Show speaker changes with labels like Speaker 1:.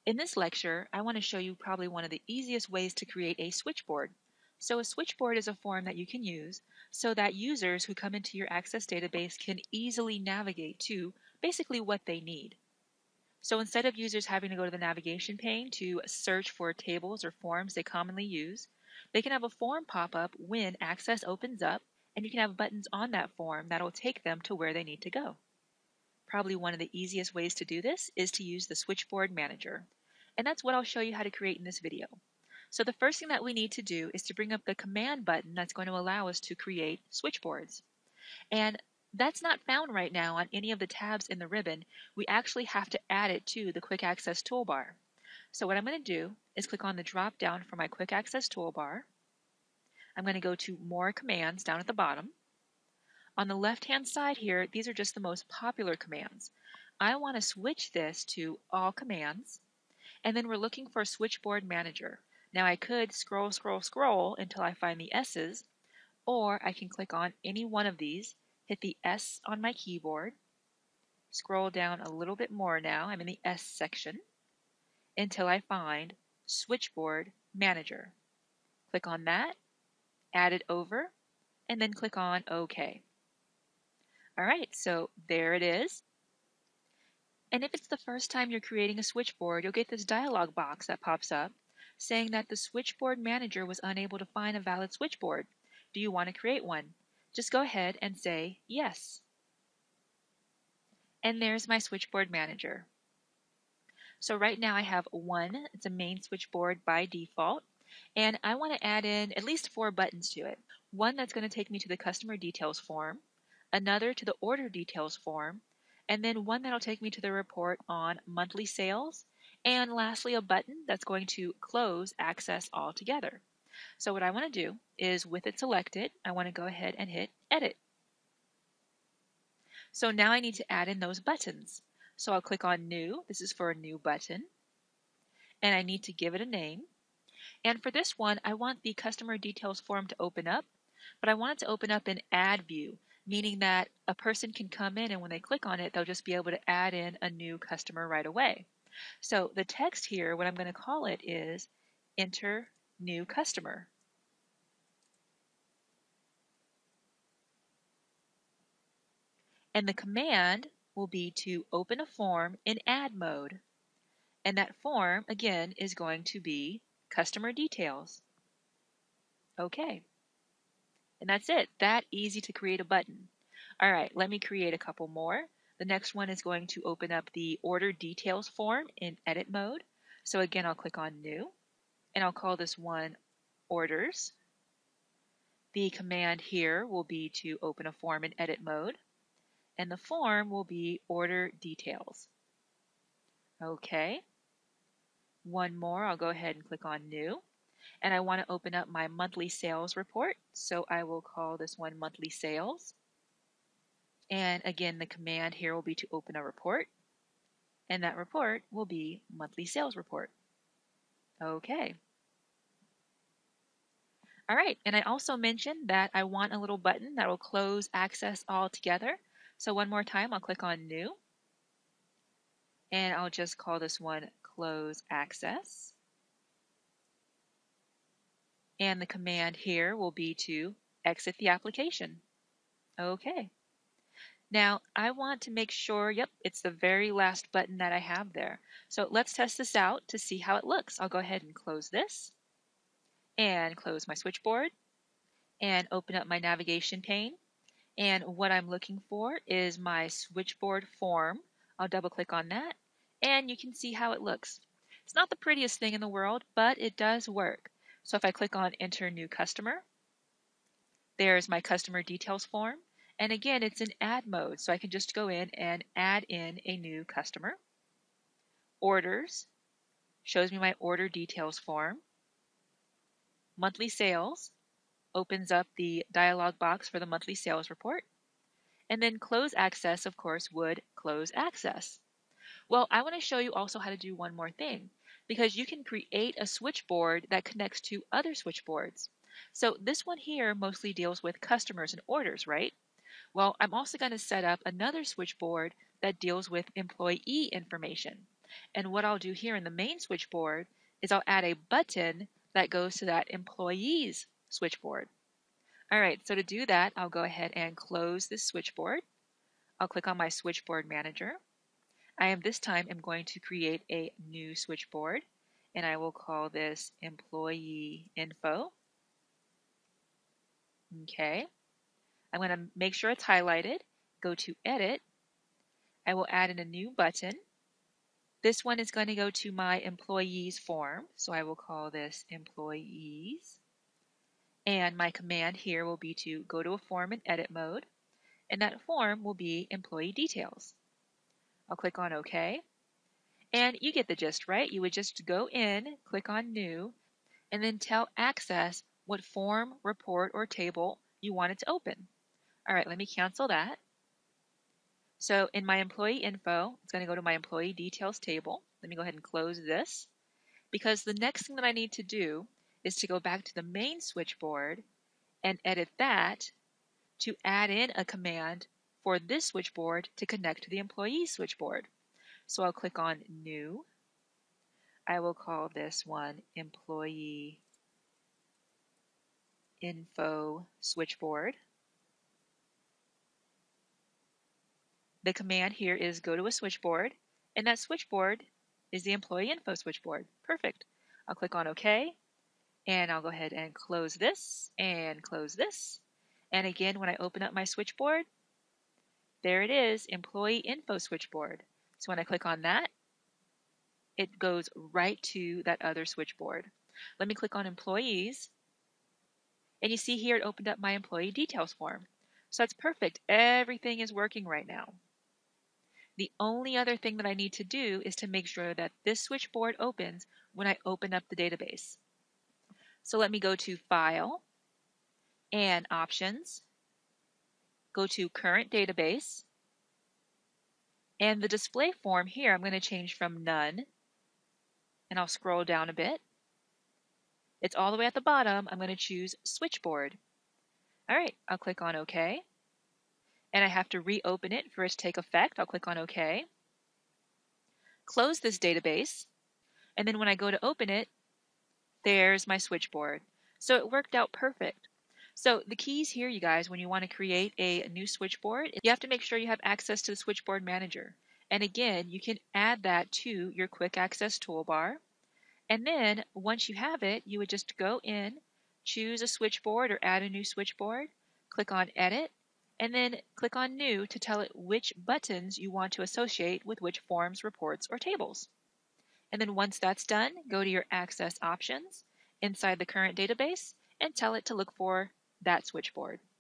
Speaker 1: In this lecture, I want to show you probably one of the easiest ways to create a switchboard. So a switchboard is a form that you can use so that users who come into your Access database can easily navigate to basically what they need. So instead of users having to go to the navigation pane to search for tables or forms they commonly use, they can have a form pop up when Access opens up, and you can have buttons on that form that will take them to where they need to go. Probably one of the easiest ways to do this is to use the Switchboard Manager. And that's what I'll show you how to create in this video. So the first thing that we need to do is to bring up the command button that's going to allow us to create switchboards. And that's not found right now on any of the tabs in the ribbon. We actually have to add it to the Quick Access toolbar. So what I'm going to do is click on the drop down for my Quick Access toolbar. I'm going to go to More Commands down at the bottom. On the left-hand side here, these are just the most popular commands. I want to switch this to All Commands, and then we're looking for Switchboard Manager. Now I could scroll until I find the S's, or I can click on any one of these, hit the S on my keyboard, scroll down a little bit more now, I'm in the S section, until I find Switchboard Manager. Click on that, add it over, and then click on OK. Alright, so there it is. And if it's the first time you're creating a switchboard, you'll get this dialog box that pops up saying that the Switchboard Manager was unable to find a valid switchboard. Do you want to create one? Just go ahead and say yes. And there's my Switchboard Manager. So right now I have one. It's a main switchboard by default. And I want to add in at least 4 buttons to it. One that's going to take me to the customer details form, another to the order details form, and then one that'll take me to the report on monthly sales, and lastly a button that's going to close Access altogether. So what I want to do is, with it selected, I want to go ahead and hit Edit. So now I need to add in those buttons. So I'll click on New. This is for a new button. And I need to give it a name. And for this one, I want the customer details form to open up, but I want it to open up in Add View, meaning that a person can come in and when they click on it, they'll just be able to add in a new customer right away. So the text here, what I'm going to call it is Enter New Customer. And the command will be to open a form in Add mode. And that form, again, is going to be Customer Details. Okay. And that's it. That easy to create a button. All right, let me create a couple more. The next one is going to open up the Order Details form in Edit mode. So again, I'll click on New, and I'll call this one Orders. The command here will be to open a form in Edit mode, and the form will be Order Details. Okay. One more, I'll go ahead and click on New. And I want to open up my monthly sales report, so I will call this one Monthly Sales. And again, the command here will be to open a report, and that report will be Monthly Sales Report. Okay. All right, and I also mentioned that I want a little button that will close Access altogether. So one more time, I'll click on New, and I'll just call this one Close Access. And the command here will be to exit the application. Okay. Now I want to make sure, yep, it's the very last button that I have there. So let's test this out to see how it looks. I'll go ahead and close this and close my switchboard and open up my navigation pane. And what I'm looking for is my switchboard form. I'll double click on that and you can see how it looks. It's not the prettiest thing in the world, but it does work. So if I click on Enter New Customer, there's my customer details form. And again, it's in Add mode, so I can just go in and add in a new customer. Orders shows me my order details form. Monthly Sales opens up the dialog box for the monthly sales report. And then Close Access, of course, would close Access. Well, I want to show you also how to do one more thing, because you can create a switchboard that connects to other switchboards. So this one here mostly deals with customers and orders, right? Well, I'm also going to set up another switchboard that deals with employee information. And what I'll do here in the main switchboard is I'll add a button that goes to that employee's switchboard. All right, so to do that, I'll go ahead and close this switchboard. I'll click on my Switchboard Manager. This time I'm going to create a new switchboard, and I will call this Employee Info. Okay, I'm going to make sure it's highlighted, go to Edit. I will add in a new button. This one is going to go to my Employees form, so I will call this Employees. And my command here will be to go to a form in edit mode, and that form will be Employee Details. I'll click on OK. And you get the gist, right? You would just go in, click on New, and then tell Access what form, report, or table you want it to open. All right, let me cancel that. So in my Employee Info, it's going to go to my Employee Details table. Let me go ahead and close this, because the next thing that I need to do is to go back to the main switchboard and edit that to add in a command for this switchboard to connect to the employee switchboard. So I'll click on New. I will call this one Employee Info Switchboard. The command here is go to a switchboard, and that switchboard is the Employee Info Switchboard. Perfect. I'll click on OK, and I'll go ahead and close this and close this. And again, when I open up my switchboard, there it is, Employee Info Switchboard. So when I click on that, it goes right to that other switchboard. Let me click on Employees, and you see here it opened up my Employee Details form. So that's perfect. Everything is working right now. The only other thing that I need to do is to make sure that this switchboard opens when I open up the database. So let me go to File and Options, go to Current Database, and the display form here I'm going to change from None, and I'll scroll down a bit. It's all the way at the bottom. I'm going to choose Switchboard. All right, I'll click on OK. And I have to reopen it for it to take effect. I'll click on OK. Close this database. And then when I go to open it, there's my switchboard. So it worked out perfect. So the keys here, you guys, when you want to create a new switchboard, you have to make sure you have access to the Switchboard Manager. And again, you can add that to your quick access toolbar. And then once you have it, you would just go in, choose a switchboard or add a new switchboard, click on Edit, and then click on New to tell it which buttons you want to associate with which forms, reports, or tables. And then once that's done, go to your Access options inside the current database and tell it to look for that switchboard.